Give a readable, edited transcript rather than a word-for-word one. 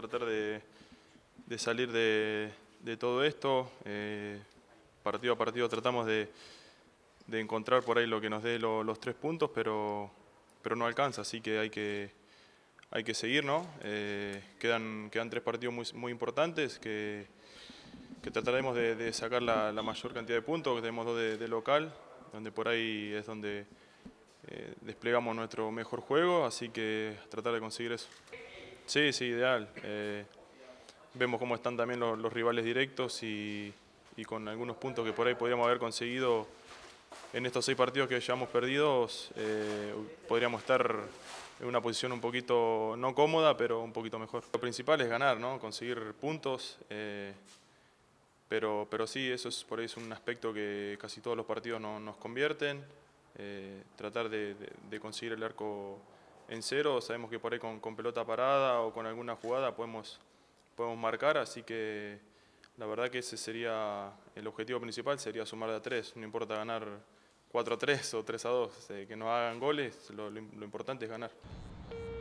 tratar de salir de todo esto. Partido a partido tratamos de encontrar por ahí lo que nos dé los 3 puntos, pero no alcanza, así que hay que seguir, ¿no? Quedan 3 partidos muy importantes que trataremos de sacar la mayor cantidad de puntos, que tenemos 2 de local, donde por ahí es donde desplegamos nuestro mejor juego, así que tratar de conseguir eso. Sí, sí, ideal. Vemos cómo están también los rivales directos y con algunos puntos que por ahí podríamos haber conseguido en estos 6 partidos que llevamos perdidos, podríamos estar en una posición un poquito no cómoda, pero un poquito mejor. Lo principal es ganar, ¿no? Conseguir puntos, pero sí, eso es por ahí es un aspecto que casi todos los partidos nos convierten. Tratar de conseguir el arco en cero. Sabemos que por ahí con pelota parada o con alguna jugada podemos marcar, así que la verdad que ese sería el objetivo principal, sería sumar de a 3, no importa ganar 4-3 o 3-2, que nos hagan goles, lo importante es ganar.